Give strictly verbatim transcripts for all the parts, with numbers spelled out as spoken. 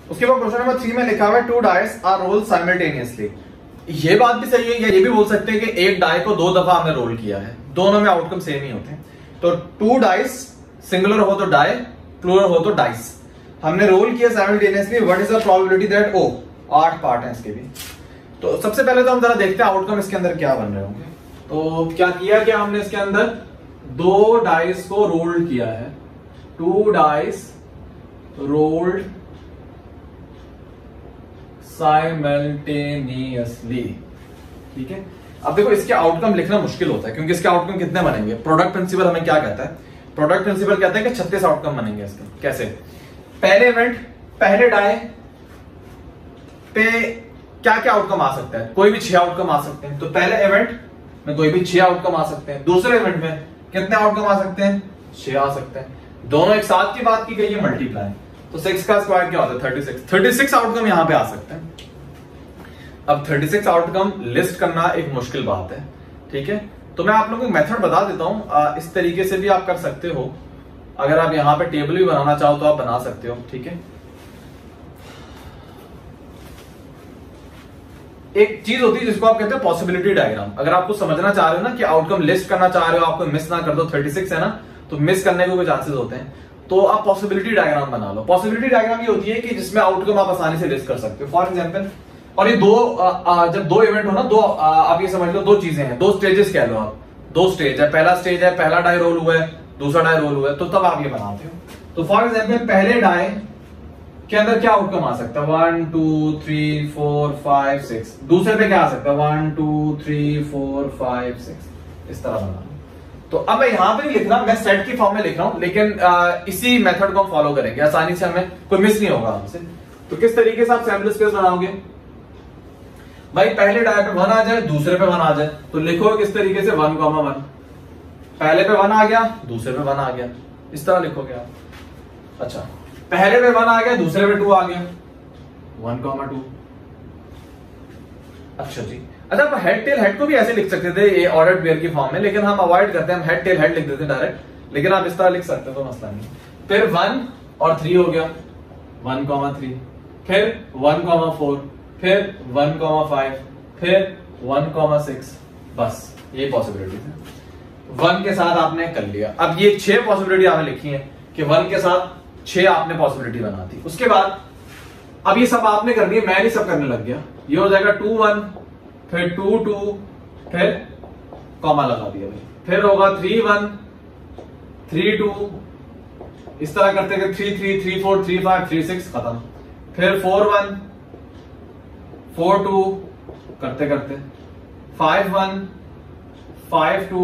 उसके बाद question number three में लिखा हुआ है two dice are roll simultaneously. ये बात भी सही है, या ये भी बोल सकते हैं कि एक डाई को दो दफा हमने रोल किया है, दोनों में आउटकम सेम ही होते हैं। तो टू डाइस सिंगुलर हो तो डाई, प्लूरल हो तो डाइस, हमने रोल किया simultaneously, what is the probability that, ओ आठ पार्ट है इसके भी। तो सबसे पहले तो हम जरा देखते हैं आउटकम इसके अंदर क्या बन रहे होंगे। तो क्या किया क्या हमने इसके अंदर, दो डाइस को रोल किया है, टू डाइस रोल्ड साइमल्टेनियसली, ठीक है। अब देखो इसके आउटकम लिखना मुश्किल होता है क्योंकि इसके आउटकम कितने बनेंगे। प्रोडक्ट प्रिंसिपल हमें क्या कहता है, प्रोडक्ट प्रिंसिपल कहता है कि छत्तीस आउटकम बनेंगे इसके। कैसे, पहले इवेंट पहले डाई पे क्या क्या आउटकम आ सकता है, कोई भी छह आउटकम आ सकते हैं। तो पहले इवेंट में कोई भी छह आउटकम आ सकते हैं, दूसरे इवेंट में कितने आउटकम आ सकते हैं, छह आ सकते हैं। दोनों एक साथ की बात की गई है, मल्टीप्लाई, तो सिक्स का स्क्वायर क्या होता है, thirty six. Thirty six outcome यहां पे आ सकते हैं। अब थर्टी सिक्स आउटकम लिस्ट करना एक मुश्किल बात है, ठीक है। तो मैं आप लोगों को मेथड बता देता हूं, इस तरीके से भी आप कर सकते हो। अगर आप यहां पे टेबल भी बनाना चाहो तो आप बना सकते हो, ठीक है। एक चीज होती है जिसको आप कहते हैं पॉसिबिलिटी डायग्राम। अगर आपको समझना चाह रहे हो ना कि आउटकम लिस्ट करना चाह रहे हो, आपको मिस ना कर दो, थर्टी सिक्स है ना, तो मिस करने के कोई चांसेस होते हैं, तो आप पॉसिबिलिटी डायग्राम बना लो। पॉसिबिलिटी डायग्राम ये होती है कि जिसमें आउटकम आप आसानी से लिस्ट कर सकते हो। फॉर एग्जांपल, और ये दो आ, आ, जब दो इवेंट हो ना, दो आ, आप ये समझ लो दो चीजें हैं, दो स्टेजेस कह लो आप, दो स्टेज है, पहला स्टेज है, पहला डाई रोल हुआ है, दूसरा डाई रोल हुआ है, तो तब आप ये बनाते हो। तो फॉर एग्जाम्पल पहले डाई के अंदर क्या आउटकम आ सकता है, one two three four five six. दूसरे पे क्या आ सकता है, one two three four five six, इस तरह बना। तो अब मैं यहां पे नहीं लिख रहा, मैं सेट की फॉर्म में लिख रहा हूं, लेकिन आ, इसी मेथड को हम फॉलो करेंगे, आसानी से हमें कोई मिस नहीं होगा हमसे। तो किस तरीके से आप सैंपल स्पेस बनाओगे, भाई पहले डाई पे वन आ जाए, दूसरे पे वन आ जाए, तो लिखो किस तरीके से, वन कॉमा वन, पहले पे वन आ गया, दूसरे पे वन आ गया, इस तरह लिखोगे आप। अच्छा, पहले पे वन आ गया, दूसरे पे टू आ गया, वन कॉमा टू। अच्छा जी, अच्छा आप हेड टेल हेड को भी ऐसे लिख सकते थे, ये ऑर्डर पेयर की फॉर्म में, लेकिन हम अवॉइड करते हैं, हम हेड टेल हेड लिख देते हैं डायरेक्ट, लेकिन आप इस तरह लिख सकते हो तो मसला नहीं। फिर वन और थ्री हो गया, वन कॉमा थ्री, फिर वन कॉमा फोर, फिर वन कॉमा फाइव, फिर वन कॉमा सिक्स, बस ये पॉसिबिलिटी है। वन के साथ आपने कर लिया। अब ये छह पॉसिबिलिटी आपने लिखी है कि वन के साथ छह आपने पॉसिबिलिटी बना दी। उसके बाद अब ये सब आपने करनी है, मैं नहीं सब करने लग गया। ये हो जाएगा टू वन, फिर टू टू, फिर कॉमा लगा दिया भाई, फिर होगा थ्री वन, थ्री टू, इस तरह करते हैं, three three, three four, three five, three six, खत्म। फिर फोर वन, फोर टू, करते करते फाइव वन, फाइव टू,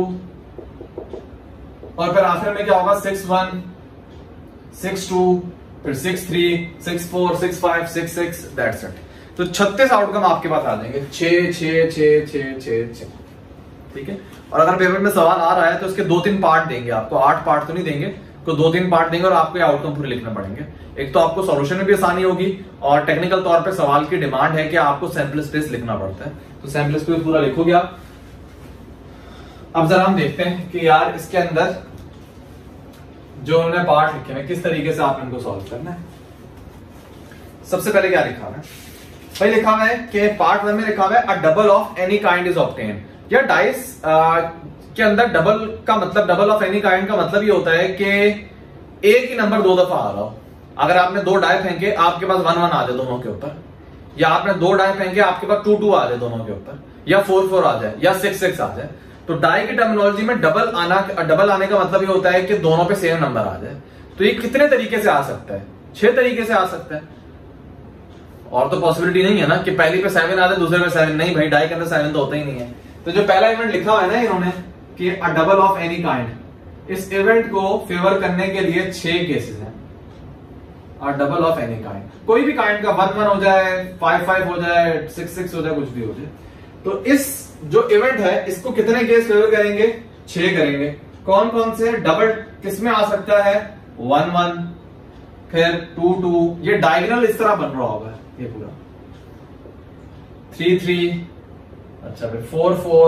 और फिर आखिर में क्या होगा, सिक्स वन, सिक्स टू, फिर six three, six four, six five, six six, that's it. तो छत्तीस आउटकम आपके पास आ जाएंगे, छह छह छह छह छह छह, ठीक है। और अगर पेपर में सवाल आ रहा है तो उसके दो तीन पार्ट देंगे आपको, आठ पार्ट तो नहीं देंगे, तो दो तीन पार्ट देंगे और आपको ये आउटकम पूरे लिखने पड़ेंगे। एक तो आपको सॉल्यूशन में भी आसानी होगी, और टेक्निकल तौर पे सवाल की डिमांड है कि आपको सैंपल स्पेस लिखना पड़ता है, तो सैंपल स्पेस पूरा लिखोगे आप। अब जरा हम देखते हैं कि यार इसके अंदर जो उन्होंने पार्ट लिखे हैं किस तरीके से आप इनको सॉल्व करना है। सबसे पहले क्या लिखा हुआ है भाई, लिखा हुआ है कि पार्ट वन में लिखा हुआ है a double of any kind is obtain. या डाइस के अंदर डबल का मतलब, डबल ऑफ एनी काइंड का मतलब ये होता है कि एक ही नंबर दो दफा आ रहा हो। अगर आपने दो डाई फेंके, आपके पास वन वन आ जाए दोनों के ऊपर, या आपने दो डाई फेंके, आपके पास टू टू आ जाए दोनों के ऊपर, या फोर फोर आ जाए, या सिक्स सिक्स आ जाए। तो डाई की टर्मिनोलॉजी में डबल आना, डबल आने का मतलब ये होता है कि दोनों पे सेम नंबर आ जाए। तो ये कितने तरीके से आ सकता है, छह तरीके से आ सकता है। और तो पॉसिबिलिटी नहीं है ना कि पहली पे सेवन आ जाए, दूसरे पे सेवन, नहीं भाई, डाई के अंदर सेवन तो होता ही नहीं है। तो जो पहला इवेंट लिखा हुआ है ना इन्होंने कि a double of any kind, इस इवेंट को फेवर करने के लिए छह केसेस हैं। A double of any kind, कोई भी काइंड का, वन वन हो जाए, फाइव फाइव हो जाए, सिक्स सिक्स हो जाए, कुछ भी हो जाए। तो इस जो इवेंट है इसको कितने केस फेवर करेंगे, छह करेंगे। कौन कौन से, डबल किसमें आ सकता है, वन वन, फिर टू टू, ये डायगोनल इस तरह बन रहा होगा ये पूरा, थ्री थ्री, अच्छा फिर फोर फोर,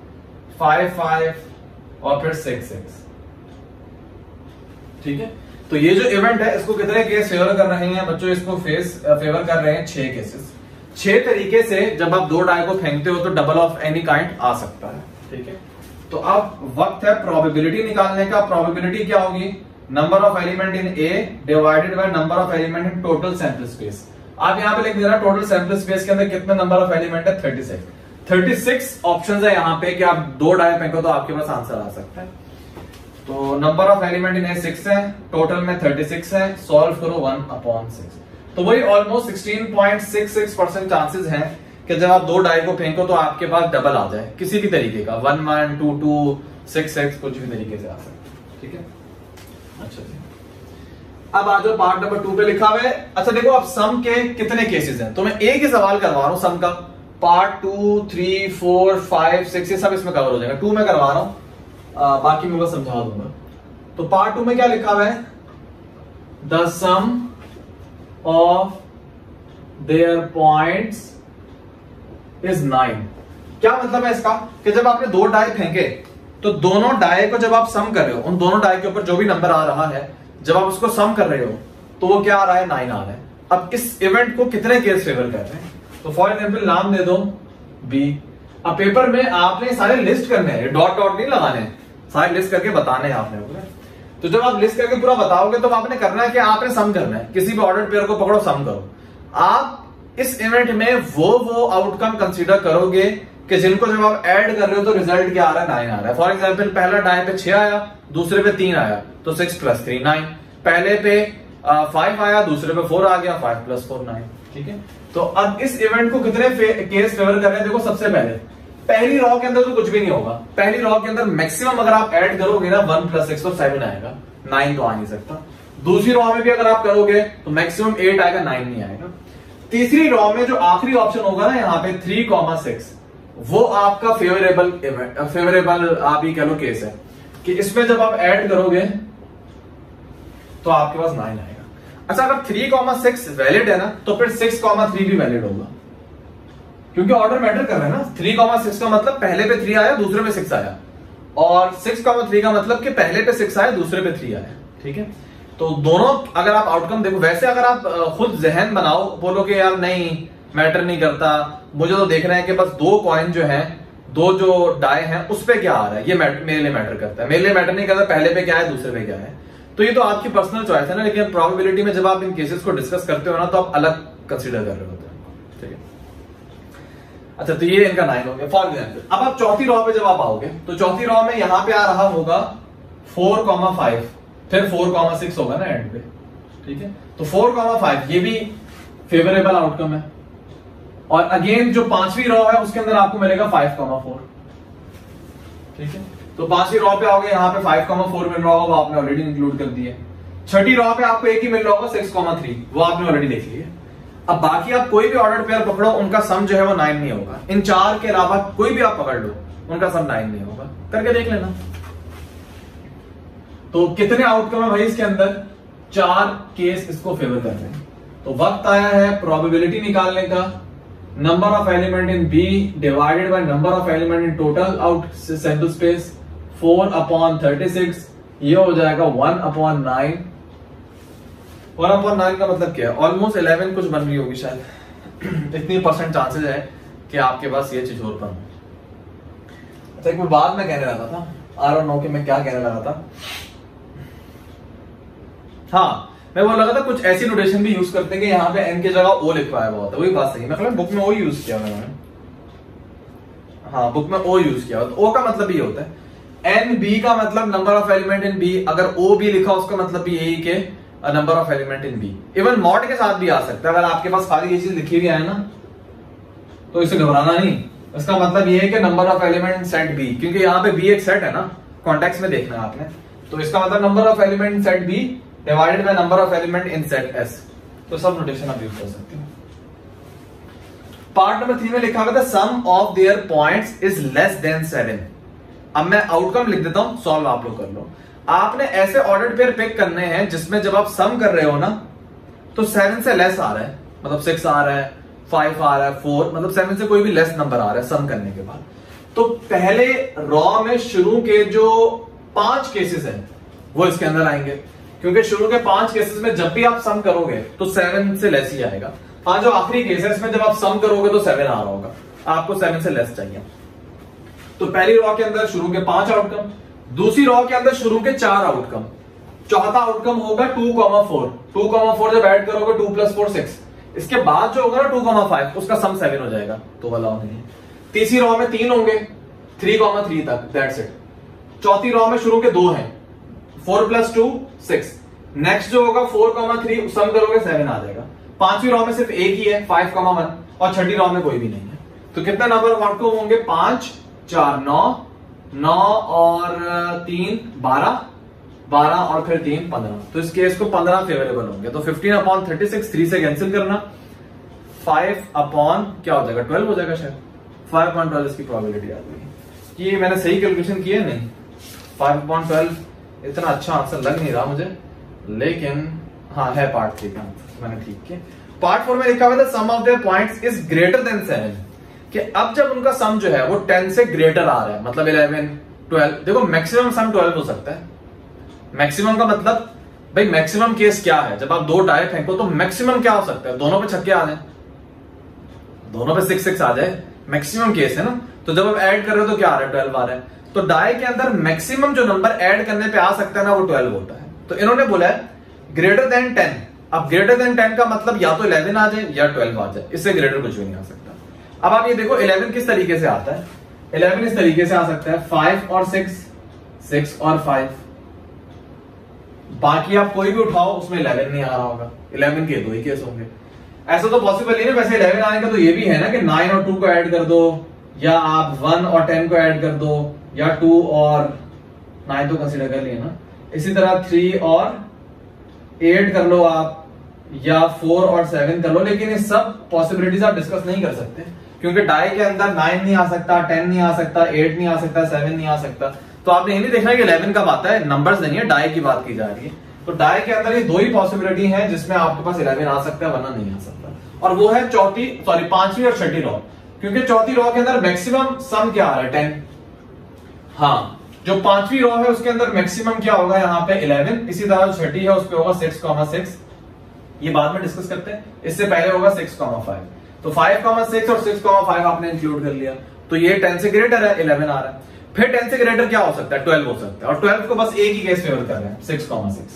फाइव फाइव, और फिर सिक्स सिक्स, ठीक है। तो ये जो इवेंट है इसको कितने केस फेवर कर रहे हैं बच्चों? इसको फेस फेवर कर रहे हैं छह केसेस। छह तरीके से जब आप दो डाई को फेंकते हो तो डबल ऑफ एनी काइंड आ सकता है, ठीक है। तो अब वक्त है प्रोबेबिलिटी निकालने का। प्रोबेबिलिटी क्या होगी? Number of element in A divided by number of element in total sample space. आप यहां पे लिख देना टोटल सैंपल स्पेस के अंदर कितने नंबर ऑफ एलिमेंट है? Thirty six. Thirty six option है यहाँ पे कि आप दो डाई फेंको तो आपके पास आंसर आ सकता है। तो number of element in A six है, टोटल में थर्टी सिक्स है, सॉल्व करो वन अपॉन सिक्स। तो वही almost sixteen point six six percent chances हैं कि जब आप दो डाई को फेंको तो आपके पास डबल आ जाए किसी भी तरीके का, one one two two six six कुछ भी तरीके से आ सकता है, ठीक है। अच्छा जी, अब आ जाओ पार्ट नंबर टू पे लिखा हुआ है। अच्छा देखो, अब सम के कितने केसेस हैं, तो मैं एक ही सवाल करवा रहा हूं सम का। Part two three four five six ये सब इसमें कवर हो जाएगा। टू में करवा रहा हूं, आ, बाकी मैं बस समझा दूंगा। तो पार्ट टू में क्या लिखा हुआ है? The sum of their points is nine. क्या मतलब है इसका? कि जब आपने दो डाई फेंके तो दोनों डाई को जब आप सम कर रहे हो, उन दोनों डाई के ऊपर जो भी नंबर आ रहा है जब आप उसको सम कर रहे हो तो वो क्या आ रहा है? नाइन आ रहा है। अब इस इवेंट को कितने केस फेवर कर रहे हैं? तो फॉर एग्जाम्पल नाम दे दो बी। अब पेपर में आपने सारे लिस्ट करने हैं, डॉट डॉट नहीं लगाने हैं, सारे लिस्ट करके बताने हैं आपने। तो जब आप लिस्ट करके पूरा बताओगे तो आपने करना है कि आपने सम करना है। किसी भी ऑर्डर पेयर को पकड़ो, सम करो। आप इस इवेंट में वो वो आउटकम कंसीडर करोगे कि जिनको जब आप ऐड कर रहे हो तो रिजल्ट क्या आ रहा है? नाइन आ रहा है। फॉर एग्जाम्पल पहला डाई पे छह आया, दूसरे पे तीन आया तो सिक्स प्लस थ्री नाइन। पहले पे फाइव आया, दूसरे पे फोर आ गया, फाइव प्लस फोर नाइन, ठीक है। तो अब इस इवेंट को कितने केस फेवर कर रहे हैं? देखो, सबसे पहले पहली रॉ के अंदर तो कुछ भी नहीं होगा। पहली रॉ के अंदर मैक्सिमम अगर आप ऐड करोगे ना वन प्लस सिक्स और सेवन आएगा, नाइन तो आ नहीं सकता। दूसरी रॉ में भी अगर आप करोगे तो मैक्सिमम एट आएगा, नाइन नहीं आएगा। तीसरी रॉ में जो आखिरी ऑप्शन होगा ना यहाँ पे थ्री कॉमा सिक्स, वो आपका फेवरेबल फेवरेबल आप ही कह लो केस है कि इसमें जब आप ऐड करोगे तो आपके पास नाइन आएगा। अच्छा, अगर थ्री कॉमा सिक्स वैलिड है ना तो फिर सिक्स कॉमा थ्री भी वैलिड होगा, क्योंकि ऑर्डर मैटर कर रहा है ना। थ्री कॉमा सिक्स का मतलब पहले पे थ्री आया, दूसरे पे सिक्स आया, और सिक्स कॉमा थ्री का मतलब कि पहले पे सिक्स आया, दूसरे पे थ्री आया, ठीक है। तो दोनों अगर आप आउटकम देखो, वैसे अगर आप खुद जहन बनाओ, बोलो कि यार नहीं मैटर नहीं करता, मुझे तो देखना है कि बस दो कॉइन जो है, दो जो डाई हैं उस पे क्या आ रहा है, ये मेरे लिए मैटर करता है। मेरे लिए मैटर नहीं करता पहले पे क्या है, दूसरे पे क्या है। तो ये तो आपकी पर्सनल चॉइस है ना, लेकिन प्रोबेबिलिटी में जब आप इन केसेस को डिस्कस करते हो ना तो आप अलग कंसीडर कर रहे होते हैं, ठीक है। अच्छा, तो ये इनका नाइन हो गया फॉर एग्जाम्पल। अब आप चौथी रॉ पे जब आप आओगे तो चौथी रॉ में यहां पे आ रहा होगा फोर कॉमा फाइव, फिर फोर कॉमा सिक्स होगा ना एंड पे, ठीक है। तो फोर कॉमा फाइव ये भी फेवरेबल आउटकम है, और अगेन जो पांचवी रॉ है उसके अंदर आपको मिलेगा फाइव कॉमा फोर, ठीक है। तो पांचवी रॉ पे आओगे, यहाँ पे फाइव कॉमा फोर मिल रहा होगा, वो आपने ऑलरेडी इंक्लूड कर दिया। छठी रॉ पे आपको एक ही मिल रहा होगा सिक्स कॉमा थ्री, वो आपने ऑलरेडी देख लिया। अब बाकी आप कोई भी ऑर्डर पेयर पकड़ो, उनका सम जो है वो नाइन नहीं होगा। इन चार के अलावा कोई भी आप पकड़ लो, उनका सम नाइन नहीं होगा, करके देख लेना। तो कितने आउटकम है भाई इसके अंदर? चार केस इसको फेवर कर रहे हैं। तो वक्त आया है प्रोबेबिलिटी निकालने का। Number of element in B divided by number of element in total out sample space, four upon thirty six, ये हो जाएगा one upon nine. One upon nine का मतलब क्या है? ऑलमोस्ट इलेवन कुछ बन रही होगी शायद। इतनी परसेंट चांसेस है कि आपके पास ये चीज और बन। अच्छा, एक बात मैं कहने लगा था, आई डोंट नो कि मैं क्या कहने लगा था। हाँ, मैं बोल लगा था कुछ ऐसी नोटेशन भी यूज करते हैं कि यहाँ पे एन की जगह ओ लिखवाया हुआ होता है। वही बात सही है, मतलब बुक में ओ यूज किया मैंने। हाँ, बुक में ओ यूज किया। तो ओ का मतलब ये होता है, एन बी का मतलब number of element in B. अगर ओ बी लिखा उसका मतलब भी यही के number of element in B. Even mod के साथ भी आ सकता है। अगर आपके पास खाली ये चीज लिखी हुई है ना तो इसे घबराना नहीं। इसका मतलब ये है कि number of element in set B, क्योंकि यहाँ पे बी एक सेट है ना, कॉन्टेक्स्ट में देखना है आपने। तो इसका मतलब number of element in set B divided by number of element in set S. तो सब नोटेशन आप यूज कर सकते हैं। पार्ट नंबर थ्री में लिखा हुआ था sum of their points is less than seven. अब मैं आउटकम लिख देता हूं, सॉल्व आप लोग कर लो। आपने ऐसे ऑर्डर पेयर पिक करने हैं जिसमें जब आप सम कर रहे हो ना तो सेवन से लेस आ रहा है, मतलब सिक्स आ रहा है, फाइव आ रहा है, फोर, मतलब सेवन से कोई भी लेस नंबर आ रहा है सम करने के बाद। तो पहले रॉ में शुरू के जो पांच केसेस हैं वो इसके अंदर आएंगे, क्योंकि शुरू के पांच केसेस में जब भी आप सम करोगे तो सेवन से लेस ही आएगा। हाँ, जो आखिरी केस है इसमें जब आप सम करोगे तो सेवन आ रहा होगा, आपको सेवन से लेस चाहिए। तो पहली रॉ के अंदर शुरू के पांच आउटकम, दूसरी रॉ के अंदर शुरू के चार आउटकम, चौथा आउटकम होगा two comma four. Two comma four जब ऐड करोगे टू प्लस फोर सिक्स, इसके बाद जो होगा ना टू कॉमा फाइव, उसका सम सेवन हो जाएगा, तो वाला नहीं है। तीसरी रॉ में तीन होंगे, थ्री कॉमा थ्री तक, दैट्स इट। चौथी रॉ में शुरू के दो हैं, four plus two six. Next जो होगा फोर कॉमा थ्री, सम करोगे सेवन आ जाएगा। पांचवी रॉ में सिर्फ एक ही है, फाइव कॉमा वन, और छठी रॉ में कोई भी नहीं है। तो कितना नंबर ऑफ आउटकम होंगे? पांच, चार, नौ, नौ और तीन बारह, बारह और फिर तीन पंद्रह। तो इस केस को पंद्रह फेवरेबल होंगे। तो fifteen upon thirty six, three से कैंसिल करना, फाइव अपॉन क्या हो जाएगा? ट्वेल्व हो जाएगा शायद। फाइव अपॉन ट्वेल्व इसकी प्रोबेबिलिटी आ गई। ये मैंने सही कैलकुलेशन की है? नहीं, फाइव अपॉन ट्वेल्व इतना अच्छा आंसर लग नहीं रहा मुझे, लेकिन हाँ है पार्ट थ्री का आंसर, मैंने ठीक किया। पार्ट फोर में लिखा हुआ था sum of their points is greater than seven, कि अब जब उनका सम जो है वो टेन से ग्रेटर आ रहा है, मतलब इलेवन, ट्वेल्व। देखो मैक्सिमम सम ट्वेल्व हो सकता है। मैक्सिमम का मतलब भाई मैक्सिमम केस क्या है? जब आप दो डाई फेंको तो मैक्सिमम क्या हो सकता है? दोनों पे छक्के आ जाए, दोनों पे सिक्स सिक्स आ जाए, मैक्सिमम केस है ना। तो जब आप ऐड कर रहे हो तो क्या आ रहा है? ट्वेल्व आ रहा है। तो डाई के अंदर मैक्सिमम जो नंबर ऐड करने पे आ सकता है ना, वो ट्वेल्व होता है। तो इन्होंने बोला है ग्रेटर देन टेन। अब ग्रेटर देन टेन का मतलब या तो इलेवन आ जाए या ट्वेल्व आ जाए, इससे ग्रेटर कुछ भी नहीं आ सकता। अब आप ये देखो इलेवन किस तरीके से आता है? इलेवन इस तरीके से आ सकता है, फाइव और सिक्स, सिक्स और फाइव। बाकी आप कोई भी उठाओ उसमें इलेवन नहीं आ रहा होगा, इलेवन के दो ही केस होंगे। ऐसा तो पॉसिबल नहीं है। वैसे इलेवन आने का तो ये भी है ना कि नाइन और टू को ऐड कर दो, या आप वन और टेन को ऐड कर दो, या टू और नाइन तो कंसीडर कर लिए ना। इसी तरह थ्री और एट कर लो आप, या फोर और सेवन कर लो। लेकिन ये सब पॉसिबिलिटीज आप डिस्कस नहीं कर सकते, क्योंकि डाई के अंदर नाइन नहीं आ सकता, टेन नहीं आ सकता, एट नहीं आ सकता, सेवन नहीं आ सकता। तो आपने ये नहीं देखना कि इलेवन कब आता है, नंबर्स नहीं है, डाई की बात की जा रही है। तो डाई के अंदर ये दो ही पॉसिबिलिटी है जिसमें आपके पास इलेवन आ सकता है, वरना नहीं आ सकता। और वो है चौथी, सॉरी पांचवी और छठी रॉ। क्योंकि चौथी रॉ के अंदर मैक्सिमम सम क्या आ रहा है? टेन। हाँ, जो पांचवी रॉ है उसके अंदर मैक्सिमम क्या होगा? यहाँ पे इलेवन। इसी तरह जो छठी है उस पे होगा सिक्स कॉमा सिक्स। ये बाद में डिस्कस करते हैं, इससे पहले होगा सिक्स कॉमा फाइव। तो फाइव कॉमा सिक्स और सिक्स कॉमा फाइव आपने इंक्लूड कर लिया, तो ये टेन से ग्रेटर है, इलेवन आ रहा है। फिर टेन से ग्रेटर क्या हो सकता है? ट्वेल्व हो सकता है। और ट्वेल्व को बस एक ही केस फेवर कर रहे हैं, सिक्स कॉमा सिक्स।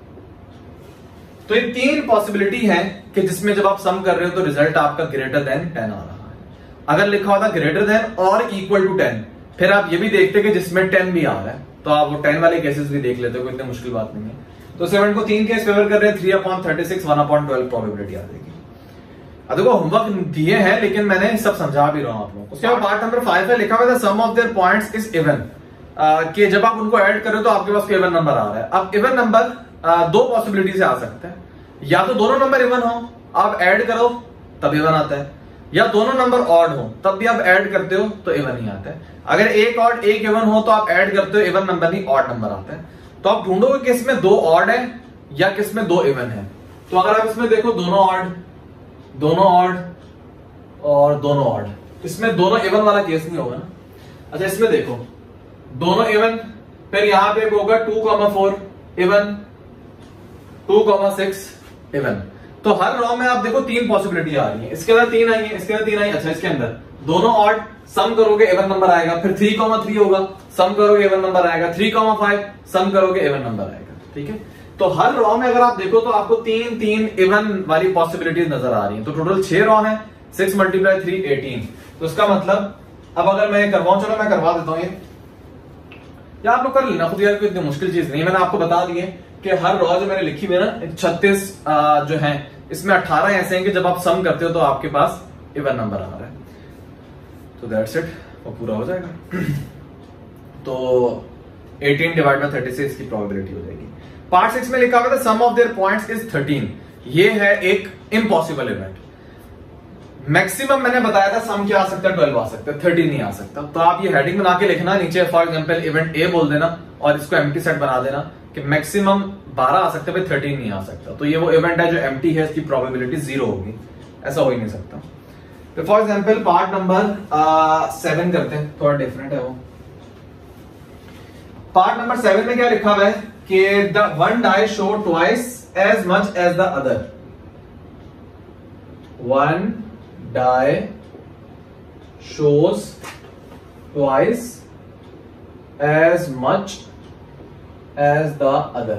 तो ये तीन पॉसिबिलिटी है कि जिसमें जब आप सम कर रहे हो तो रिजल्ट आपका ग्रेटर देन टेन आ रहा है। अगर लिखा होता ग्रेटर देन और इक्वल टू टेन, फिर आप ये भी देखते कि जिसमें टेन भी आ रहा है, तो आप वो टेन वाले केसेस भी देख लेते हो, कोई इतनी मुश्किल बात नहीं है। तो सेवन को तीन केस फेवर कर रहे हैं, three upon thirty six, one upon twelve probability आ जाएगी। अब देखो होमवर्क दिए हैं, लेकिन मैंने सब समझा भी रहा हूं आप लोगों को। उसके बाद पार्ट नंबर फाइव है, लिखा हुआ था sum of their points is even, कि जब आप उनको ऐड करो तो आपके पास इवन नंबर आ रहा है। अब इवन नंबर दो पॉसिबिलिटी से आ सकता है, या तो दोनों नंबर इवन हो, आप ऐड करो तब इवन आता है, या दोनों नंबर ऑड हो तब भी आप ऐड करते हो तो इवन ही आता है। अगर एक ऑड एक इवन हो तो आप ऐड करते हो, इवन नंबर नहीं ऑड नंबर आता है। तो आप ढूंढोगे कि इसमें दो ऑड है या किसमें दो इवन है। तो अगर आप इसमें देखो दोनों ऑड, दोनों ऑड और दोनों ऑड, इसमें दोनों इवन वाला केस नहीं होगा ना। अच्छा इसमें देखो दोनों इवन, फिर यहां पे होगा two comma four even, two comma six even. तो हर रॉ में आप देखो तीन पॉसिबिलिटी आ रही है, इसके अंदर तीन आई है, इसके अंदर तीन आई। अच्छा इसके अंदर दोनों ऑड, सम करोगे इवन नंबर आएगा, फिर थ्री कॉमा थ्री होगा, सम करोगे इवन नंबर आएगा, थ्री कॉमा फाइव सम करोगे इवन नंबर आएगा। ठीक है, तो हर रॉ में अगर आप देखो तो आपको तीन तीन इवन वाली पॉसिबिलिटीज नजर आ रही है। तो टोटल छह रॉ है, सिक्स मल्टीप्लाई थ्री एटीन। तो इसका मतलब अब अगर मैं करवाऊं, चलो मैं करवा देता हूं ये, या आप लोग कर लेना खुद यार, कोई इतनी मुश्किल चीज नहीं। मैंने आपको बता दिए कि हर रॉ जो मैंने लिखी हुई है ना, छत्तीस जो है, इसमें अठारह ऐसे हैं कि जब आप सम करते हो तो आपके पास इवन नंबर आ रहा है। तो दैट्स इट, वो पूरा हो जाएगा। तो eighteen divide by thirty six की प्रोबेबिलिटी हो जाएगी। पार्ट सिक्स में लिखा हुआ था sum of their points is thirteen. ये है एक इम्पॉसिबल इवेंट। मैक्सिमम मैंने बताया था सम क्या आ सकता है, ट्वेल्व आ सकता है, थर्टीन नहीं आ सकता। तो आप ये हेडिंग बना के लिखना नीचे, फॉर एग्जांपल इवेंट ए बोल देना और इसको एम्प्टी सेट बना देना कि मैक्सिमम बारह आ सकते हैं, थर्टीन नहीं आ सकता। तो ये वो इवेंट है जो एम्प्टी है, इसकी प्रोबेबिलिटी जीरो होगी, ऐसा हो ही नहीं सकता। तो for example part number seven करते हैं, थोड़ा डिफरेंट है वो। पार्ट नंबर सेवन में क्या लिखा हुआ है कि the one die show twice as much as the other, one die shows twice as much as the other.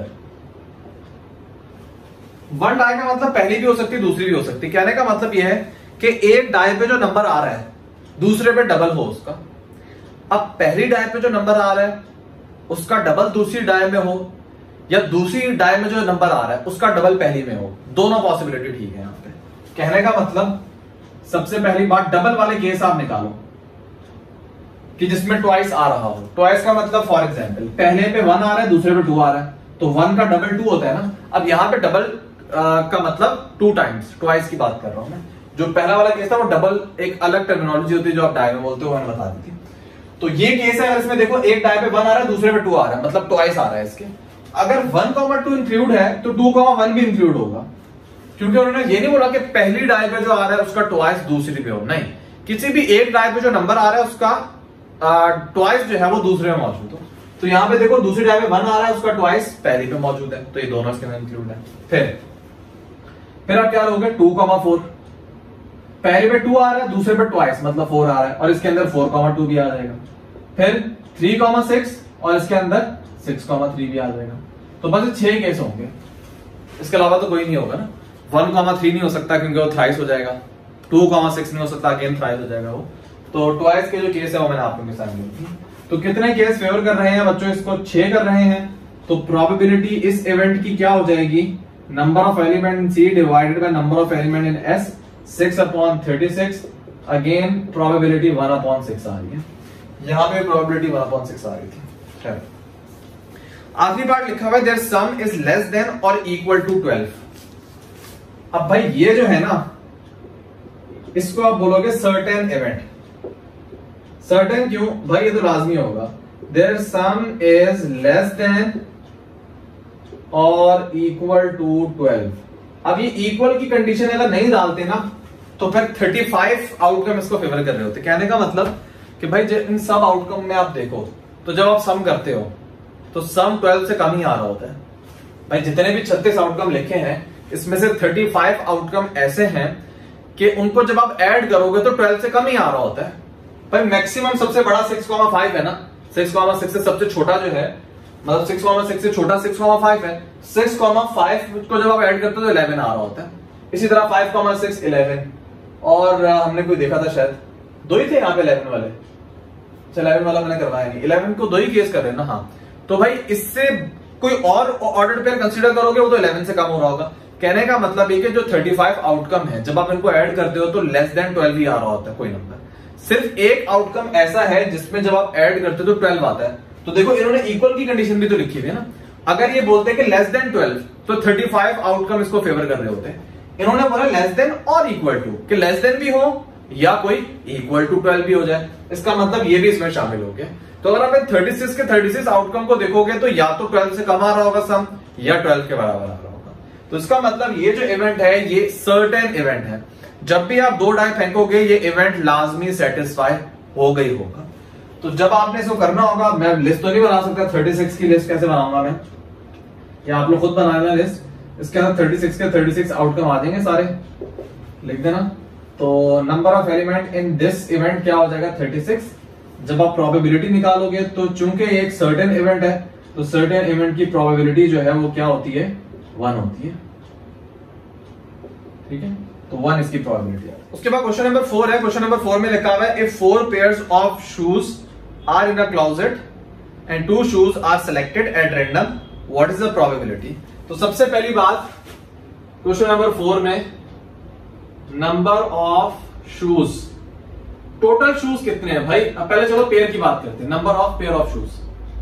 One die का मतलब पहली भी हो सकती है दूसरी भी हो सकती है। कहने का मतलब यह है कि एक डाई पे जो नंबर आ रहा है दूसरे पे डबल हो उसका। अब पहली डाई पे जो नंबर आ रहा है उसका डबल दूसरी डाई में हो, या दूसरी डाई में जो नंबर आ रहा है उसका डबल पहली में हो, दोनों पॉसिबिलिटी ठीक है यहां पे। कहने का मतलब सबसे पहली बात, डबल वाले केस आप निकालो कि जिसमें ट्वाइस आ रहा हो। ट्वाइस का मतलब फॉर एग्जांपल पहले पे वन आ रहा है दूसरे पे टू आ रहा है, तो वन का डबल टू होता है ना। अब यहां पे डबल का मतलब टू टाइम्स, ट्वाइस की बात कर रहा हूं मैं। जो पहला वाला केस था वो डबल एक अलग टर्मिनोलॉजी होती है जो आप डाई में बोलते हो, मैंने बता दी थी। तो ये केस है, अगर इसमें देखो एक डाई पे वन आ रहा है दूसरे पे टू आ रहा है, मतलब ट्वाइस आ रहा है इसके। अगर वन कॉमा टू इंक्लूड है तो टू कॉमा वन भी इंक्लूड होगा, क्योंकि उन्होंने ये नहीं बोला कि पहली डाई पे जो आ रहा है उसका ट्वाइस दूसरी पे हो, नहीं, किसी भी एक डाई पे जो नंबर आ रहा है उसका ट्वाइस जो है वो दूसरे में मौजूद हो। तो यहां पे देखो दूसरी डाई पे वन आ रहा है उसका ट्वाइस पहली पे मौजूद है, तो ये दोनों इसके अंदर इंक्लूड है। फिर फिर आप क्या लोगे, टू कॉमा फोर, पहले पे टू आ रहा है दूसरे पे ट्वाइस मतलब फोर आ रहा है, और इसके अंदर फोर कॉमा टू भी आ जाएगा। फिर थ्री कॉमा सिक्स और इसके अंदर सिक्स कॉमा थ्री भी आ जाएगा। तो बस छह केस होंगे, इसके अलावा तो कोई नहीं होगा ना। वन कॉमा थ्री नहीं हो सकता क्योंकि वो थ्राइस हो जाएगा, टू कॉमा सिक्स नहीं हो सकता, अगेन थ्राइस हो जाएगा वो। तो ट्वाइस के जो केस है वो मैंने आपको मिसाल दी थी। तो कितने केस फेवर कर रहे हैं बच्चों, इसको छह कर रहे हैं। तो प्रोबेबिलिटी इस इवेंट की क्या हो जाएगी, number of element in C divided by number of element in S, six upon thirty six. Again probability one upon six आ रही है, यहां पे प्रोबेबिलिटी वन अपॉन सिक्स आ रही थी। आखिरी पार्ट लिखा हुआ है their sum is less than और इक्वल टू ट्वेल्व। अब भाई ये जो है ना, इसको आप बोलोगे सर्टेन इवेंट। सर्टेन क्यों भाई, ये तो लाजमी होगा। Their sum is less than और इक्वल टू ट्वेल्व। अब ये इक्वल की कंडीशन अगर नहीं डालते ना तो फिर थर्टी फाइव आउटकम इसको फेवर कर रहे होते। कहने का मतलब कि भाई इन सब आउटकम में आप देखो तो जब आप सम करते हो तो सम ट्वेल्व से कम ही आ रहा होता है। भाई जितने भी छत्तीस आउटकम लिखे हैं इसमें से थर्टी फाइव आउटकम ऐसे हैं कि उनको जब आप ऐड करोगे तो ट्वेल्व से कम ही आ रहा होता है। भाई मैक्सिमम सबसे बड़ा सिक्स कॉमा फाइव है ना, सिक्स कॉमा सिक्स से सबसे छोटा जो है, मतलब सिक्स कॉमा सिक्स से छोटा सिक्स कॉमा फाइव है। सिक्स कॉमा फाइव को जब आप ऐड करते हो तो इलेवन आ रहा होता है। इसी तरह फाइव कॉमा सिक्स इलेवन, और हमने कोई देखा था शायद दो ही थे यहाँ पे इलेवन वाले, इलेवन वाला मैंने करवाया नहीं, इलेवन को दो ही केस कर रहे हैं ना। हाँ, तो भाई इससे कोई और ऑर्डर पेयर कंसीडर करोगे वो तो इलेवन से कम हो रहा होगा। कहने का मतलब ये कि जो थर्टी फाइव आउटकम है जब आप इनको ऐड करते हो तो लेस देन ट्वेल्व ही आ रहा होता है कोई नंबर। सिर्फ एक आउटकम ऐसा है जिसमें जब आप ऐड करते हो तो ट्वेल्व आता है। तो देखो इन्होंने इक्वल की कंडीशन भी तो लिखी हुई है ना। अगर ये बोलते हैं कि लेस देन ट्वेल्व तो थर्टी फाइव आउटकम इसको फेवर कर रहे होते हैं। इन्होंने बोला लेस देन और इक्वल टू, कि लेस देन भी हो या कोई इक्वल टू ट्वेल्व भी हो जाए। इसका मतलब ये भी इसमें शामिल हो गया। तो अगर आप थर्टी सिक्स के थर्टी सिक्स आउटकम को देखोगे तो या तो ट्वेल्व से कम आ रहा होगा सम, या ट्वेल्व के बराबर आ रहा होगा। तो इसका मतलब ये जो इवेंट है ये सर्टेन इवेंट है। जब भी आप दो डाई फेंकोगे ये इवेंट लाजमी सेटिस्फाई हो गई होगा। तो जब आपने इसको करना होगा, मैं लिस्ट तो नहीं बना सकता, थर्टी सिक्स की लिस्ट कैसे बनाऊंगा मैं, या आप लोग खुद बनाना लिस्ट। इसके अंदर थर्टी सिक्स के थर्टी सिक्स आउटकम आ जाएंगे सारे, लिख देना। तो number of element in this event क्या हो जाएगा थर्टी सिक्स। जब आप प्रोबेबिलिटी निकालोगे तो चूंकि ये एक सर्टेन इवेंट है तो सर्टेन इवेंट की प्रोबेबिलिटी जो है वो क्या होती है, वन होती है। ठीक है, तो वन इसकी प्रोबेबिलिटी है। उसके बाद क्वेश्चन नंबर फोर है। क्वेश्चन नंबर फोर में लिखा हुआ है if four pairs of shoes are in a closet and two shoes are selected at random what is the probability. तो सबसे पहली बात क्वेश्चन नंबर फोर में number of shoes, total shoes कितने हैं भाई। अब पहले चलो पेयर की बात करते हैं। Number of pair of shoes,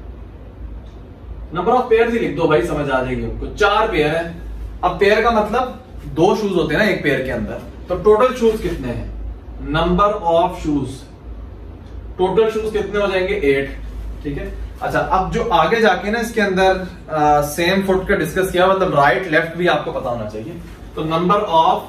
number of pair ही लिख दो भाई, समझ आ जाएगी हमको। चार पेयर है। अब पेयर का मतलब दो शूज होते हैं ना एक पेयर के अंदर, तो टोटल शूज कितने हैं, number of shoes, total shoes कितने हो जाएंगे, एट। ठीक है, अच्छा अब जो आगे जाके ना इसके अंदर आ, सेम फुट का डिस्कस किया, मतलब राइट लेफ्ट भी आपको पता होना चाहिए। तो number of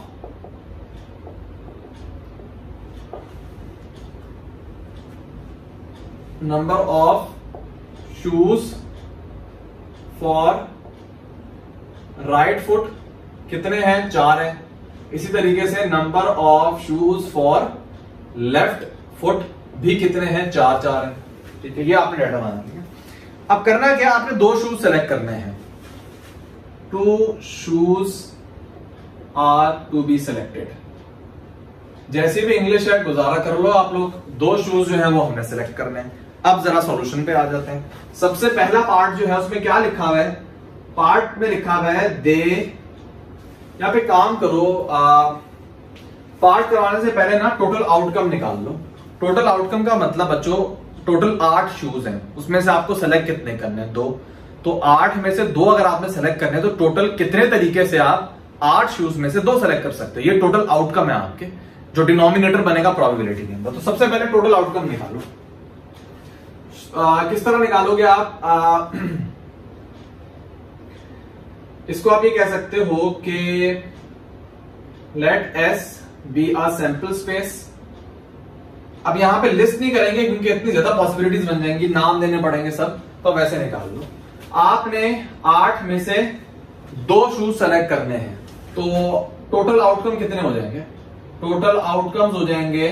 number of shoes for right foot कितने हैं, चार हैं। इसी तरीके से number of shoes for left foot भी कितने हैं, चार चार हैं। ठीक है, ये आपने डाटा बना लिया। अब करना क्या, आपने दो शूज सेलेक्ट करने हैं। Two shoes are to be selected. जैसे भी इंग्लिश है गुजारा कर लो आप लोग, दो शूज जो है वो हमने सेलेक्ट करने हैं। अब जरा सॉल्यूशन पे आ जाते हैं। सबसे पहला पार्ट जो है उसमें क्या लिखा हुआ है, पार्ट में लिखा हुआ है दे, यहां पे काम करो, आ, पार्ट करवाने से पहले ना टोटल आउटकम निकाल लो। टोटल आउटकम का मतलब बच्चों टोटल आठ शूज हैं, उसमें से आपको सेलेक्ट कितने करने हैं, दो। तो आठ में से दो अगर आपने सेलेक्ट करने तो टोटल कितने तरीके से आप आठ शूज में से दो सेलेक्ट कर सकते हो। ये टोटल आउटकम है आपके, जो डिनोमिनेटर बनेगा प्रोबेबिलिटी के अंदर। तो सबसे पहले टोटल आउटकम निकालो। आ, किस तरह निकालोगे आप, आ, इसको आप ये कह सकते हो कि let S be a sample space. अब यहां पे लिस्ट नहीं करेंगे क्योंकि इतनी ज्यादा पॉसिबिलिटीज बन जाएंगी, नाम देने पड़ेंगे सब, तो वैसे निकाल लो। आपने आठ में से दो शूज सेलेक्ट करने हैं, तो टोटल आउटकम कितने हो जाएंगे, टोटल आउटकम्स हो जाएंगे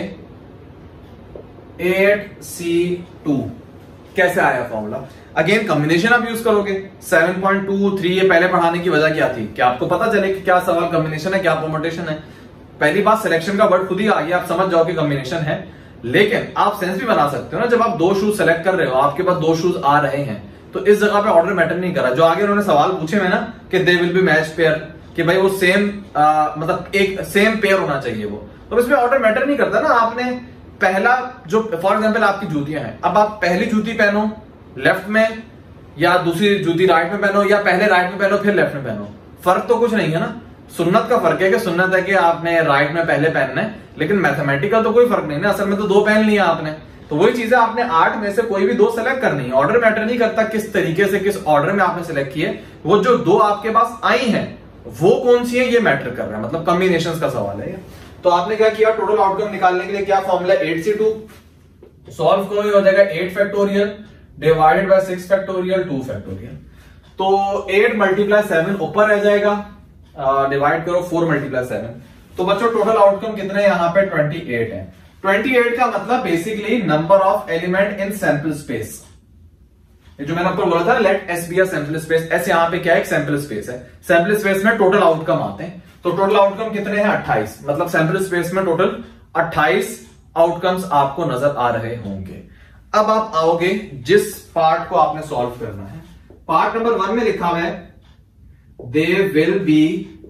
एट सी टू। कैसे आया फॉर्मूला, अगेन कॉम्बिनेशन आप यूज करोगे। सेवन पॉइंट टू थ्री ये पहले पढ़ाने की वजह क्या थी कि आपको पता चले कि क्या सवाल कॉम्बिनेशन है, क्या परमुटेशन है। पहली बात सिलेक्शन का वर्ड खुद ही आ गया, आप समझ जाओ कि कॉम्बिनेशन है। लेकिन आप सेंस भी बना सकते हो ना, जब आप दो शूज सेलेक्ट कर रहे हो, आपके पास दो शूज आ रहे हैं, तो इस जगह पे ऑर्डर मैटर नहीं करा। जो आगे उन्होंने सवाल पूछे हुए ना कि they will be match pair, कि भाई वो सेम मतलब एक सेम पेयर होना चाहिए वो, तो इसमें ऑर्डर मैटर नहीं करता ना। आपने पहला जो फॉर एग्जांपल आपकी जूतियां हैं, अब आप पहली जूती पहनो लेफ्ट में या दूसरी जूती राइट में पहनो, या पहले राइट में पहनो फिर लेफ्ट में पहनो, फर्क तो कुछ नहीं है ना। सुन्नत का फर्क है कि सुन्नत है कि आपने राइट में पहले पहनना है, लेकिन मैथमेटिकल तो कोई फर्क नहीं ना, असल में तो दो पहन लिया आपने। तो वही चीज है, आपने आठ में से कोई भी दो सेलेक्ट करनी है। ऑर्डर मैटर नहीं करता किस तरीके से, किस ऑर्डर में आपने सेलेक्ट किए, वो जो दो आपके पास आई हैं वो कौन सी है ये मैटर कर रहा है, मतलब कॉम्बिनेशंस का सवाल है। तो आपने क्या किया, टोटल आउटकम निकालने के लिए क्या formula, eight C two. Solve करो, हो जाएगा eight factorial divided by six factorial two factorial. तो एट मल्टीप्लाई सेवन ऊपर रह जाएगा, डिवाइड करो फोर मल्टीप्लाई सेवन। तो बच्चों टोटल आउटकम कितने हैं यहाँ पे, ट्वेंटी एट है। ट्वेंटी एट का मतलब basically number of element in sample space. ये जो मैंने आपको बोला था let S be a sample space, S यहाँ पे क्या है, सैंपल स्पेस है। सैंपल स्पेस में टोटल आउटकम आते हैं, तो टोटल आउटकम कितने हैं, अट्ठाईस। मतलब सैंपल स्पेस में टोटल अट्ठाईस आउटकम्स आपको नजर आ रहे होंगे। अब आप आओगे जिस पार्ट को आपने सॉल्व करना है, पार्ट नंबर वन में लिखा हुआ है they will be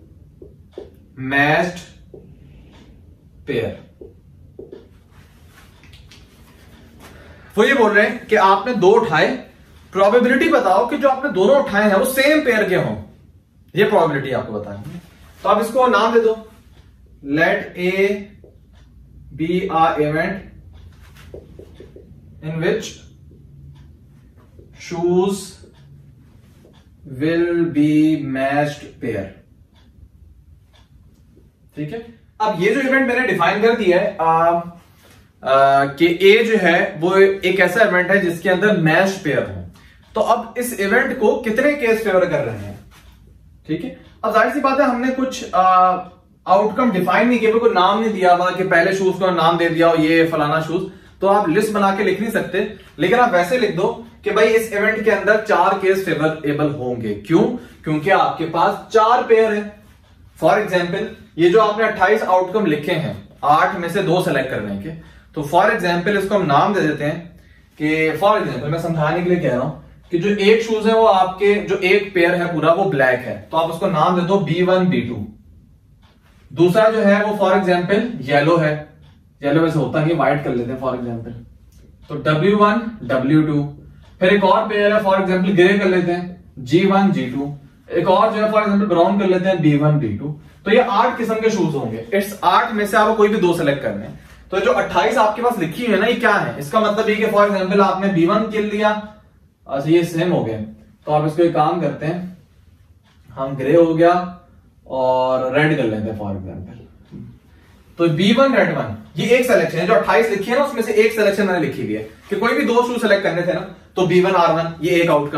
matched pair. वो ये बोल रहे हैं कि आपने दो उठाए, प्रोबेबिलिटी बताओ कि जो आपने दोनों उठाए हैं वो सेम पेयर के हों, ये प्रोबेबिलिटी आपको बतानी है। तो आप इसको नाम दे दो, let A be a event in which shoes will be matched pair। ठीक है, अब ये जो इवेंट मैंने डिफाइन कर दिया है आ, आ, कि ए जो है वो एक ऐसा इवेंट है जिसके अंदर मैच पेयर हो। तो अब इस इवेंट को कितने केस फेवर कर रहे हैं, ठीक है। अब जाहिर सी बात है हमने कुछ आउटकम डिफाइन नहीं किया, कोई नाम नहीं दिया हुआ कि पहले शूज को नाम दे दिया हो ये फलाना शूज, तो आप लिस्ट बना के लिख नहीं सकते। लेकिन आप वैसे लिख दो कि भाई इस इवेंट के अंदर चार केस फेवरेबल होंगे। क्यों, क्योंकि आपके पास चार पेयर है। फॉर एग्जाम्पल ये जो आपने अट्ठाईस आउटकम लिखे हैं, आठ में से दो सेलेक्ट करने के, तो फॉर एग्जाम्पल इसको हम नाम दे देते हैं कि फॉर एग्जाम्पल मैं समझाने के लिए कह रहा हूं कि जो एक शूज है वो आपके जो एक पेयर है पूरा वो ब्लैक है, तो आप उसको नाम दे दो बी वन बी टू। दूसरा जो है वो फॉर एग्जाम्पल येलो है, येलो वैसे होता नहीं, व्हाइट कर लेते हैं फॉर एग्जांपल, तो डब्ल्यू वन डब्ल्यू टू। फिर एक और पेयर है फॉर एग्जांपल ग्रे कर लेते हैं जी वन जी टू। एक और जो है फॉर एग्जांपल ब्राउन कर लेते हैं बी वन बी टू। तो ये आठ किस्म के शूज होंगे, इस आठ में से आपको कोई भी दो सेलेक्ट करने हैं। तो जो अट्ठाईस आपके पास लिखी हुई है ना, ये क्या है, इसका मतलब ये कि फॉर एग्जांपल आपने बी वन कर लिया, अच्छा ये सेम हो गए, तो आप इसको एक काम करते हैं, हम ग्रे हो गया और रेड कर लेते हैं फॉर एग्जांपल। तो बी वन रेड वन ये एक सिलेक्शन है, जो अट्ठाईस लिखी है ना उसमें से एक सिलेक्शन मैंने लिखी हुई है कि कोई भी दो शूज सेलेक्ट करने थे ना, तो बी वन आर वन ये एक आउटकम है।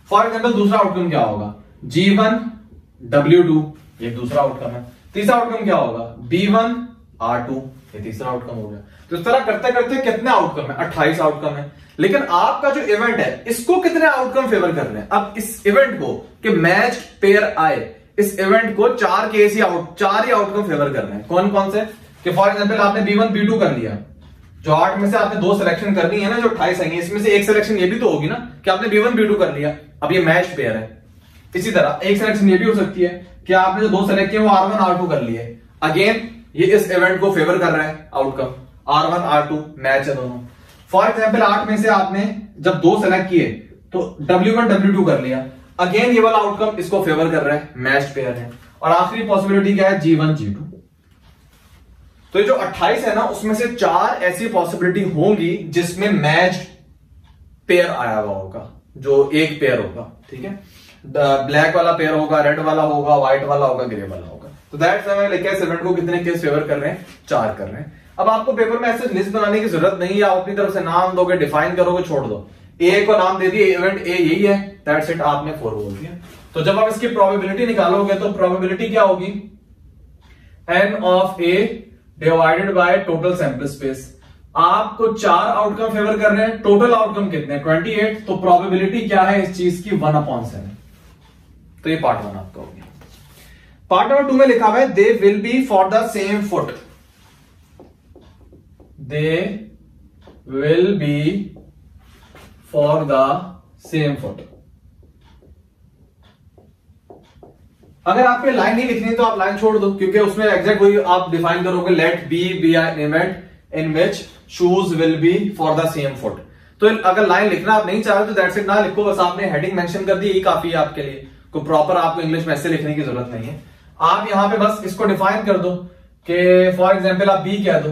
फॉर एग्जाम्पल दूसरा आउटकम क्या होगा, जी वन डब्ल्यू टू, ये दूसरा आउटकम है। तीसरा आउटकम क्या होगा, बी वन आर टू, ये तीसरा आउटकम हो गया। तो इस तरह करते करते कितने आउटकम है, अट्ठाईस आउटकम है। लेकिन आपका जो इवेंट है इसको कितने आउटकम फेवर कर रहे हैं। अब इस इवेंट को कि मैच पेयर आए, इस इवेंट को चार केस ही आउट चार ही आउटकम फेवर कर रहे हैं। कौन कौन से, कि फॉर एग्जांपल आपने बी वन बी टू कर लिया, जो आठ में से आपने दो सिलेक्शन करनी है ना, जो अट्ठाईस आएंगे इसमें से एक सिलेक्शन ये भी तो होगी ना कि आपने बी वन बी टू कर लिया, अब ये मैच पेयर है। इसी तरह एक सिलेक्शन ये भी हो सकती है कि आपने जो दो सेलेक्ट किए वो आर वन आर टू कर लिए, अगेन ये इस इवेंट को फेवर कर रहा है, outcome R one R two match है दोनों। फॉर एग्जाम्पल आठ में से आपने जब दो सेलेक्ट किए तो डब्ल्यू वन डब्ल्यू टू कर लिया, अगेन ये वाला आउटकम इसको फेवर कर रहा है, मैच पेयर है। और आखिरी पॉसिबिलिटी क्या है, जी वन जी टू। तो ये जो अट्ठाईस है ना, उसमें से चार ऐसी पॉसिबिलिटी होंगी जिसमें मैच पेयर आया हुआ होगा, जो एक पेयर होगा, ठीक है। ब्लैक वाला पेयर होगा, रेड वाला होगा, व्हाइट वाला होगा, ग्रे वाला होगा। तो दैट्स व्हाई लेके इस इवेंट को कितने केस फेवर कर रहे हैं, चार कर रहे हैं। अब आपको पेपर में ऐसे लिस्ट बनाने की जरूरत नहीं है, आप अपनी तरफ से नाम दोगे, डिफाइन करोगे, छोड़ दो। ए को नाम दे दिए, इवेंट ए यही है, दैट्स इट, आपने फोर बोल दिया। तो जब आप इसकी प्रोबेबिलिटी निकालोगे तो प्रोबेबिलिटी क्या होगी, n of A divided by total sample space. आपको चार आउटकम फेवर कर रहे हैं, टोटल आउटकम कितने, अट्ठाईस, तो प्रोबेबिलिटी क्या है इस चीज की, वन अपॉन सेवन। तो ये पार्ट वन आपका हो गया। पार्ट नंबर टू में लिखा हुआ है they will be for the same foot, they will be for the same foot. अगर आपको लाइन नहीं लिखनी तो आप लाइन छोड़ दो, क्योंकि उसमें एग्जैक्ट वही आप डिफाइन करोगे, let B be an event in which shoes will be for the same foot. तो अगर लाइन लिखना आप नहीं चाहते तो दैट्स इट, ना लिखो, बस आपने हेडिंग मेंशन कर दी, यही काफी है आपके लिए। कोई प्रॉपर आपको इंग्लिश में ऐसे लिखने की जरूरत नहीं है। आप यहां पे बस इसको डिफाइन कर दो कि फॉर एग्जाम्पल आप बी कह दो,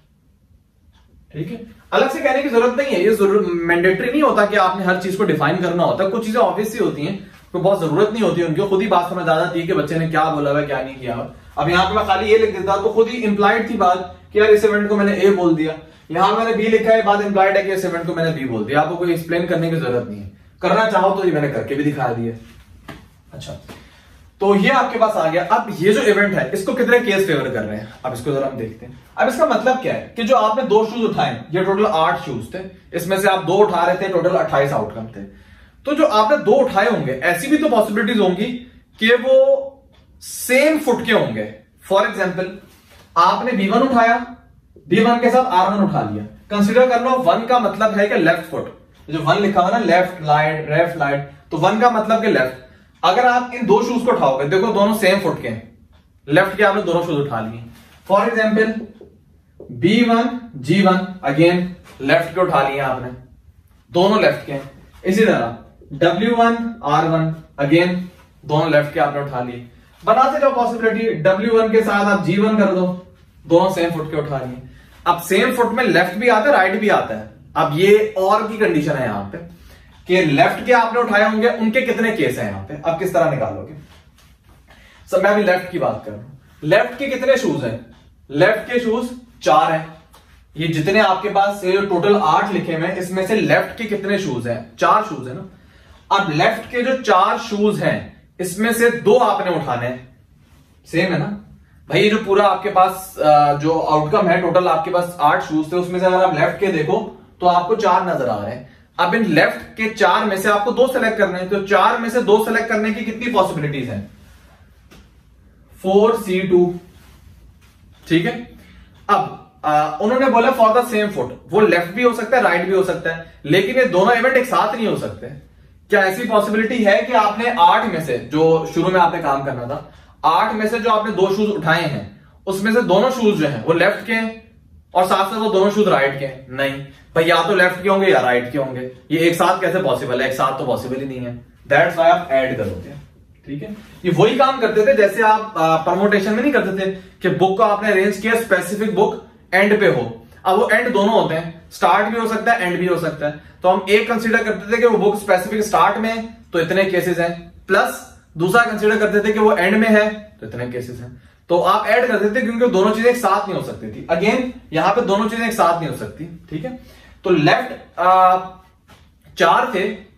ठीक है। अलग से कहने की जरूरत नहीं है, ये जरूर मैंडेटरी नहीं होता कि आपने हर चीज को डिफाइन करना होता है। कुछ चीजें ऑब्वियस ही होती हैं, कोई बहुत जरूरत नहीं होती है, उनको खुद ही बात समझ आ जाती है कि बच्चे ने क्या बोला हुआ क्या नहीं किया। अब यहाँ पे मैं खाली ये लिख देता तो खुद ही इंप्लाइड थी बात कि यार इस इवेंट को मैंने ए बोल दिया, यहां मैंने बी लिखा है, बात इंप्लाइड है कि इस इवेंट को मैंने बी बोल दिया। आपको कोई एक्सप्लेन करने की जरूरत नहीं है, करना चाहो तो ये मैंने करके भी दिखा दिया। अच्छा, तो ये आपके पास आ गया। अब ये जो इवेंट है इसको कितने केस फेवर कर रहे हैं, अब इसको जरा हम देखते हैं। अब इसका मतलब क्या है कि जो आपने दो शूज उठाए, ये टोटल आठ शूज थे, इसमें से आप दो उठा रहे थे, टोटल अट्ठाईस आउटकम थे। तो जो आपने दो उठाए होंगे, ऐसी भी तो पॉसिबिलिटीज होंगी कि वो सेम फुट के होंगे। फॉर एग्जाम्पल आपने बी वन उठाया, बी वन के साथ आर वन उठा लिया। कंसिडर कर लो वन का मतलब है कि लेफ्ट फुट, जो वन लिखा हुआ ना, लेफ्ट लाइट लेफ्ट लाइट, तो वन का मतलब कि लेफ्ट। अगर आप इन दो शूज को उठाओगे, देखो दोनों सेम फुट के हैं, लेफ्ट के आपने दोनों शूज उठा लिए। For example B one G one, again left के उठा लिए आपने, दोनों लेफ्ट के हैं। इसी तरह W one R one, again दोनों लेफ्ट के आपने उठा लिए। बनाते जाओ पॉसिबिलिटी, डब्ल्यू वन के साथ आप जी वन कर दो, दोनों सेम फुट के उठा लिए। अब सेम फुट में लेफ्ट भी आता है, राइट भी आता है। अब ये और की कंडीशन है यहां पे कि लेफ्ट के आपने उठाए होंगे, उनके कितने केस हैं यहां पे, अब किस तरह निकालोगे। सब मैं अभी लेफ्ट की बात कर रहा हूं। लेफ्ट के कितने शूज हैं, लेफ्ट के शूज चार हैं। ये जितने आपके पास ये टोटल आठ लिखे हुए हैं, इसमें से लेफ्ट के कितने शूज हैं, चार शूज है ना। अब लेफ्ट के जो चार शूज हैं, इसमें से दो आपने उठाने हैं, सेम है ना भाई। जो पूरा आपके पास जो आउटकम है, टोटल आपके पास आठ शूज थे, उसमें से अगर आप लेफ्ट के देखो तो आपको चार नजर आ रहे हैं। अब इन लेफ्ट के चार में से आपको दो सेलेक्ट करने हैं, तो चार में से दो सेलेक्ट करने की कितनी पॉसिबिलिटीज हैं, फोर सी टू, ठीक है। अब आ, उन्होंने बोला फॉर द सेम फुट, वो लेफ्ट भी हो सकता है, राइट भी हो सकता है, लेकिन ये दोनों इवेंट एक साथ नहीं हो सकते। क्या ऐसी पॉसिबिलिटी है कि आपने आठ में से, जो शुरू में आपने काम करना था, आठ में से जो आपने दो शूज उठाए हैं, उसमें से दोनों शूज जो हैं वो लेफ्ट के हैं और साथ साथ वो दोनों शूज राइट के हैं? नहीं भाई, या तो लेफ्ट के होंगे या राइट के होंगे। ये एक साथ कैसे पॉसिबल है, एक साथ तो पॉसिबल ही नहीं है। दैट्स व्हाई आप ऐड करोगे, ठीक है। ये वही काम करते थे जैसे आप परमोटेशन में नहीं करते थे कि बुक को आपने अरेंज किया, स्पेसिफिक बुक एंड पे हो। अब वो एंड दोनों होते हैं, स्टार्ट भी हो सकता है, एंड भी हो सकता है। तो हम एक कंसीडर करते थे कि वो बुक स्पेसिफिक स्टार्ट में है तो इतने केसेस हैं, प्लस दूसरा कंसीडर करते थे कि वो एंड में है तो इतने केसेस हैं। तो आप ऐड करते थे क्योंकि दोनों चीजें एक साथ नहीं हो सकती थी। अगेन यहां पे दोनों चीजें एक साथ नहीं हो सकती, ठीक है। तो लेफ्ट चार थे,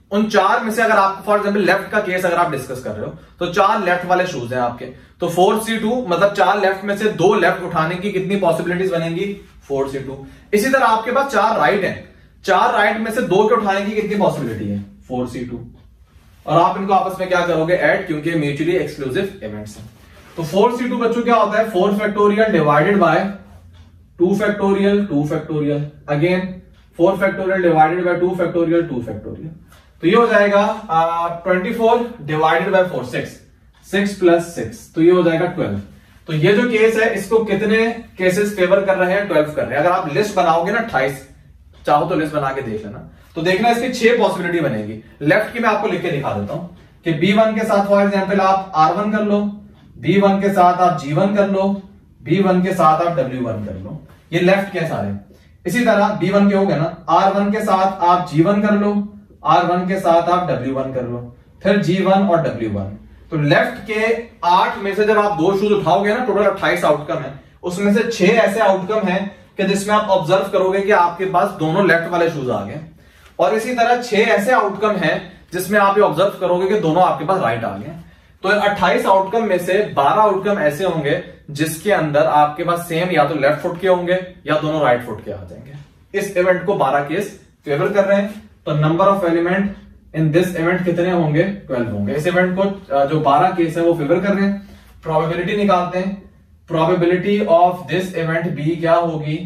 उन चार में से अगर आप फॉर एग्जाम्पल लेफ्ट का केस अगर आप डिस्कस कर रहे हो तो चार लेफ्ट वाले शूज हैं आपके, तो फोर सी टू मतलब चार लेफ्ट में से दो लेफ्ट उठाने की कितनी पॉसिबिलिटीज बनेंगी, फोर सी टू। इसी तरह आपके पास चार राइट हैं, चार राइट में से दो के उठाने की कितनी पॉसिबिलिटी है, फोर सी टू। और आप इनको आपस में क्या करोगे, ऐड, क्योंकि म्यूचुअली एक्सक्लूसिव इवेंट्स हैं। तो फोर सी टू बच्चों क्या होता है, four factorial divided by two factorial, two factorial, again four factorial divided by two factorial, two factorial. तो ये हो जाएगा twenty four divided by four, six, six plus six, तो ये हो जाएगा ट्वेल्व। तो ये जो केस है इसको कितने केसेस फेवर कर रहे हैं, ट्वेल्व कर रहे हैं। अगर आप लिस्ट बनाओगे ना अट्ठाईस, चाहो तो लिस्ट बना के देख लेना, तो देखना इसकी छह पॉसिबिलिटी बनेगी। लेफ्ट की मैं आपको लिख के दिखा देता हूं कि बी वन के साथ फॉर एग्जाम्पल आप आर वन कर लो, बी वन के साथ आप जी वन कर लो, बी वन के साथ आप डब्ल्यू वन कर लो, ये लेफ्ट के सारे। इसी तरह बी वन के हो गए ना, आर वन के साथ आप जी वन कर लो, आर वन के साथ आप डब्ल्यू वन कर लो, फिर जी वन और डब्ल्यू वन। तो लेफ्ट के आठ में से जब आप दो शूज उठाओगे ना, टोटल अट्ठाईस आउटकम है, उसमें से छह ऐसे आउटकम है कि जिसमें आप ऑब्जर्व करोगे कि आपके पास दोनों लेफ्ट वाले शूज आ गए, और इसी तरह छह ऐसे आउटकम है जिसमें आप ये ऑब्जर्व करोगे कि दोनों आपके पास राइट आ गए। तो अट्ठाईस आउटकम में से बारह आउटकम ऐसे होंगे जिसके अंदर आपके पास सेम या तो लेफ्ट फुट के होंगे या दोनों राइट फुट के आ जाएंगे। इस इवेंट को बारह केस फेवर कर रहे हैं, तो number of element in this event कितने होंगे, ट्वेल्व होंगे। इस इवेंट को जो बारह केस है वो फेवर कर रहे हैं। प्रोबेबिलिटी निकालते हैं, probability of this event B क्या होगी,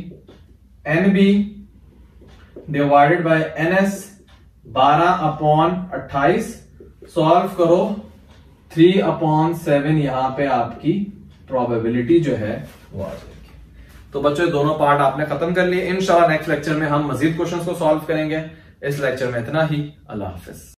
n B divided by n S, बारह अपॉन अट्ठाईस, सॉल्व करो, थ्री अपॉन सेवन, यहां पे आपकी प्रोबेबिलिटी जो है वो आ जाएगी। तो बच्चों ये दोनों पार्ट आपने खत्म कर लिए। इंशाल्लाह नेक्स्ट लेक्चर में हम मजीद क्वेश्चंस को सॉल्व करेंगे। इस लेक्चर में इतना ही, अल्लाह हाफिज।